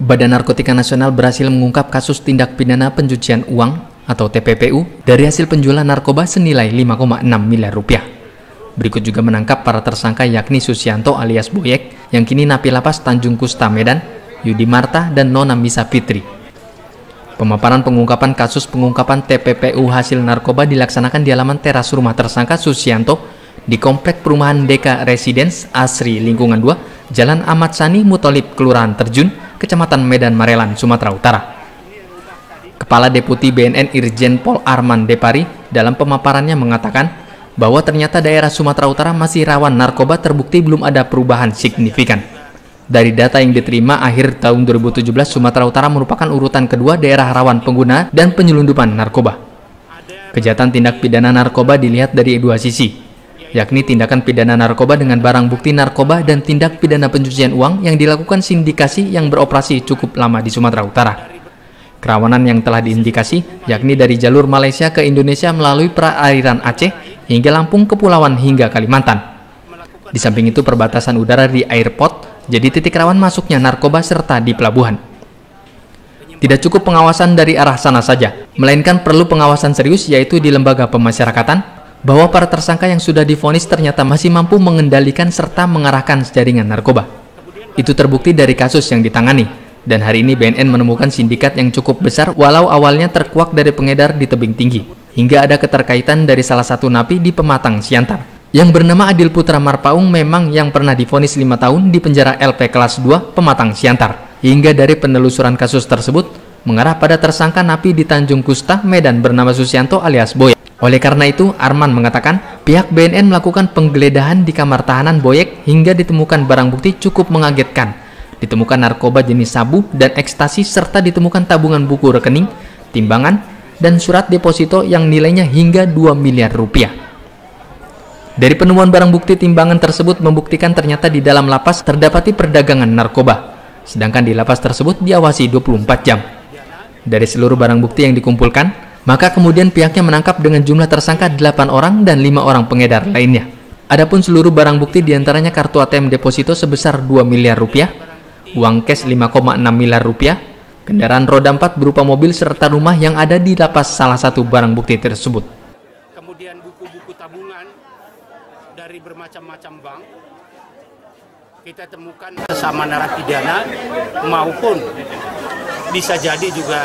Badan Narkotika Nasional berhasil mengungkap kasus tindak pidana pencucian uang atau TPPU dari hasil penjualan narkoba senilai 5,6 miliar rupiah. Berikut juga menangkap para tersangka yakni Susianto alias Boyek yang kini napi lapas Tanjung Kusta Medan, Yudi Marta, dan Nona Misa Fitri. Pemaparan pengungkapan kasus pengungkapan TPPU hasil narkoba dilaksanakan di halaman teras rumah tersangka Susianto di Komplek Perumahan Deka Residence Asri Lingkungan 2, Jalan Ahmad Sani Mutolib, Kelurahan Terjun, Kecamatan Medan Marelan, Sumatera Utara. Kepala Deputi BNN Irjen Pol Arman Depari dalam pemaparannya mengatakan bahwa ternyata daerah Sumatera Utara masih rawan narkoba, terbukti belum ada perubahan signifikan. Dari data yang diterima akhir tahun 2017, Sumatera Utara merupakan urutan kedua daerah rawan pengguna dan penyelundupan narkoba. Kejahatan tindak pidana narkoba dilihat dari dua sisi, yakni tindakan pidana narkoba dengan barang bukti narkoba dan tindak pidana pencucian uang yang dilakukan sindikasi yang beroperasi cukup lama di Sumatera Utara. Kerawanan yang telah diindikasi yakni dari jalur Malaysia ke Indonesia melalui perairan Aceh hingga Lampung, Kepulauan hingga Kalimantan. Di samping itu perbatasan udara di airport jadi titik rawan masuknya narkoba serta di pelabuhan. Tidak cukup pengawasan dari arah sana saja, melainkan perlu pengawasan serius yaitu di lembaga pemasyarakatan, bahwa para tersangka yang sudah divonis ternyata masih mampu mengendalikan serta mengarahkan jaringan narkoba. Itu terbukti dari kasus yang ditangani, dan hari ini BNN menemukan sindikat yang cukup besar walau awalnya terkuak dari pengedar di tebing tinggi, hingga ada keterkaitan dari salah satu napi di Pematang Siantar. Yang bernama Adil Putra Marpaung memang yang pernah divonis 5 tahun di penjara LP kelas 2 Pematang Siantar. Hingga dari penelusuran kasus tersebut mengarah pada tersangka napi di Tanjung Kusta, Medan bernama Susianto alias Boyek. Oleh karena itu, Arman mengatakan pihak BNN melakukan penggeledahan di kamar tahanan Boyek hingga ditemukan barang bukti cukup mengagetkan. Ditemukan narkoba jenis sabu dan ekstasi serta ditemukan tabungan buku rekening, timbangan, dan surat deposito yang nilainya hingga 2 miliar rupiah. Dari penemuan barang bukti timbangan tersebut membuktikan ternyata di dalam lapas terdapati perdagangan narkoba, sedangkan di lapas tersebut diawasi 24 jam. Dari seluruh barang bukti yang dikumpulkan, maka kemudian pihaknya menangkap dengan jumlah tersangka 8 orang dan 5 orang pengedar lainnya. Adapun seluruh barang bukti diantaranya kartu ATM deposito sebesar 2 miliar rupiah, uang cash 5,6 miliar rupiah, kendaraan roda 4 berupa mobil serta rumah yang ada di lapas salah satu barang bukti tersebut. Kemudian buku-buku tabungan dari bermacam-macam bank kita temukan bersama narapidana maupun bisa jadi juga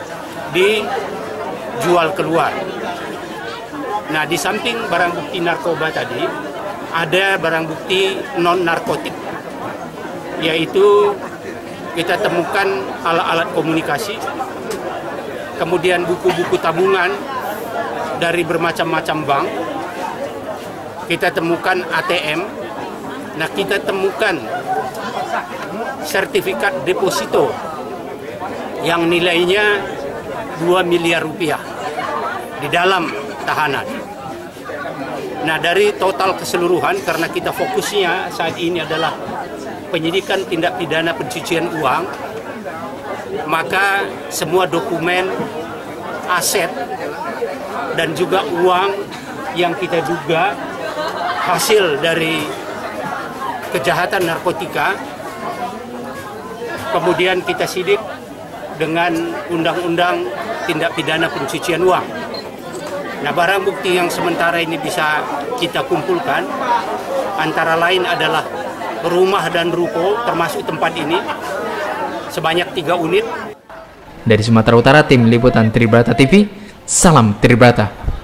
dijual keluar. Nah, di samping barang bukti narkoba tadi ada barang bukti non narkotik, yaitu kita temukan alat-alat komunikasi, kemudian buku-buku tabungan dari bermacam-macam bank, kita temukan ATM, nah kita temukan sertifikat deposito yang nilainya 2 miliar rupiah di dalam tahanan. Nah, dari total keseluruhan, karena kita fokusnya saat ini adalah penyidikan tindak pidana pencucian uang, maka semua dokumen, aset, dan juga uang yang kita duga hasil dari kejahatan narkotika, kemudian kita sidik dengan undang-undang tindak pidana pencucian uang. Nah, barang bukti yang sementara ini bisa kita kumpulkan antara lain adalah rumah dan ruko termasuk tempat ini sebanyak 3 unit. Dari Sumatera Utara, tim liputan Tribrata TV, salam Tribrata.